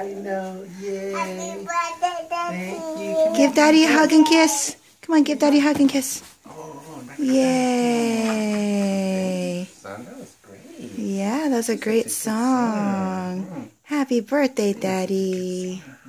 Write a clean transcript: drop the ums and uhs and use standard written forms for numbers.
I know. Yay. Happy birthday, Daddy. Thank you. Give Daddy a hug and kiss. Come on, give Daddy a hug and kiss. Oh, Yay. Son, that was great. Yeah, that was a great song. Happy birthday, Daddy.